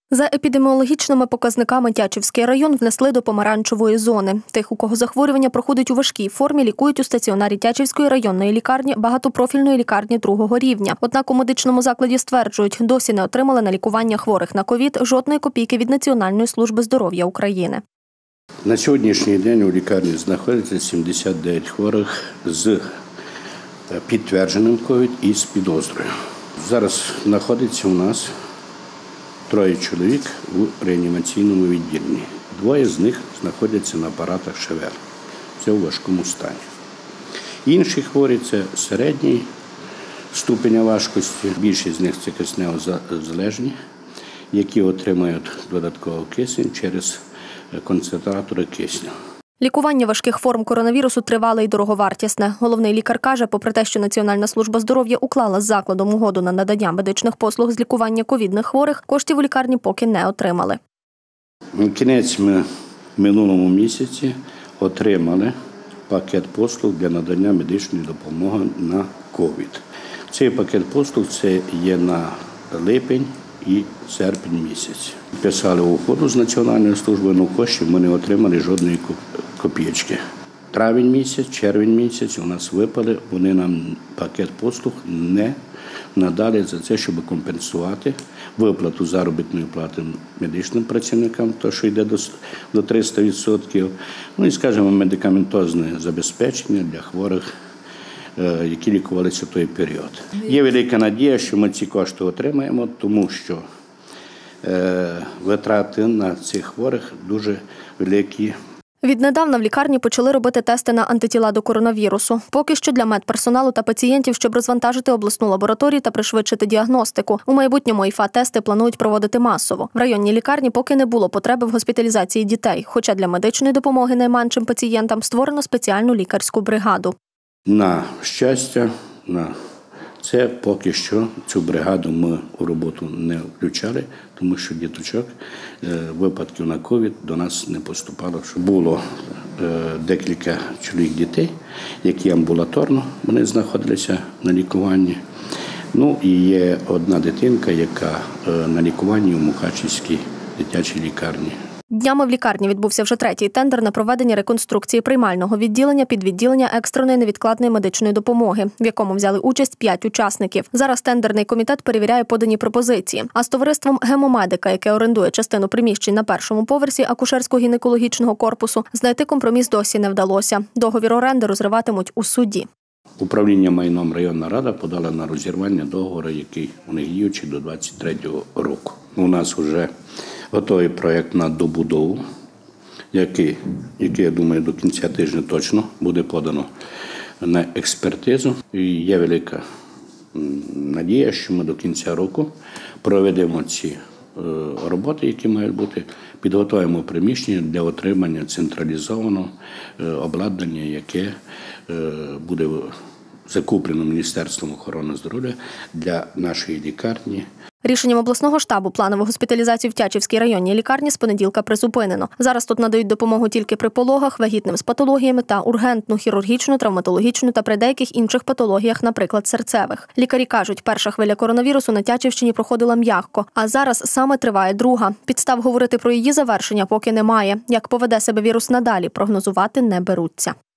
За епідеміологічними показниками Тячівський район внесли до помаранчевої зони. Тих, у кого захворювання проходить у важкій формі, лікують у стаціонарі Тячівської районної лікарні, багатопрофільної лікарні другого рівня. Однак у медичному закладі стверджують, досі не отримали на лікування хворих на ковід жодної копійки від Національної служби здоров'я України. На сьогоднішній день у лікарні знаходиться 79 хворих з підтвердженим ковід і з підозрою. Зараз знаходиться у нас 3 чоловік у реанімаційному відділенні. 2 з них знаходяться на апаратах ШВР. Це у важкому стані. Інші хворі – це середній ступеня важкості. Більшість з них – це киснево-залежні, які отримують додатковий кисень через концентратори кисню. Лікування важких форм коронавірусу тривале і дороговартісне. Головний лікар каже, попри те, що Національна служба здоров'я уклала з закладом угоду на надання медичних послуг з лікування ковідних хворих, коштів у лікарні поки не отримали. Кінець ми в минулому місяці отримали пакет послуг для надання медичної допомоги на ковід. Цей пакет послуг це є на липень і серпень місяць. Писали угоду з Національною службою, але коштів ми не отримали жодної копійки. Травень місяць, червень місяць у нас випали, вони нам пакет послуг не надали за це, щоб компенсувати виплату заробітної плати медичним працівникам, то що йде до 300%, ну і, скажімо, медикаментозне забезпечення для хворих, які лікувалися в той період. Є велика надія, що ми ці кошти отримаємо, тому що витрати на цих хворих дуже великі. Віднедавна в лікарні почали робити тести на антитіла до коронавірусу. Поки що для медперсоналу та пацієнтів, щоб розвантажити обласну лабораторію та пришвидшити діагностику. У майбутньому ІФА-тести планують проводити масово. В районній лікарні поки не було потреби в госпіталізації дітей, хоча для медичної допомоги найменшим пацієнтам створено спеціальну лікарську бригаду. На щастя, це поки що цю бригаду ми у роботу не включали, тому що діточок, випадків на ковід до нас не поступало. Було декілька чоловік дітей, які амбулаторно вони знаходилися на лікуванні. Ну і є одна дитинка, яка на лікуванні у Мукачівській дитячій лікарні. Днями в лікарні відбувся вже 3-й тендер на проведення реконструкції приймального відділення під відділення екстреної невідкладної медичної допомоги, в якому взяли участь 5 учасників. Зараз тендерний комітет перевіряє подані пропозиції. А з товариством «Гемомедика», яке орендує частину приміщень на першому поверсі акушерсько-гінекологічного корпусу, знайти компроміс досі не вдалося. Договір оренди розриватимуть у суді. Управління майном районна рада подала на розірвання договору, який у них діючий до 2023 року. У нас вже готовий проєкт на добудову, який, я думаю, до кінця тижня точно буде подано на експертизу. І є велика надія, що ми до кінця року проведемо ці роботи, які мають бути, підготуємо приміщення для отримання централізованого обладнання, яке буде закуплено Міністерством охорони здоров'я для нашої лікарні. Рішенням обласного штабу планову госпіталізацію в Тячівській районній лікарні з понеділка призупинено. Зараз тут надають допомогу тільки при пологах, вагітним з патологіями та ургентну, хірургічну, травматологічну та при деяких інших патологіях, наприклад, серцевих. Лікарі кажуть, перша хвиля коронавірусу на Тячівщині проходила м'яко, а зараз саме триває друга. Підстав говорити про її завершення поки немає. Як поведе себе вірус надалі, прогнозувати не беруться.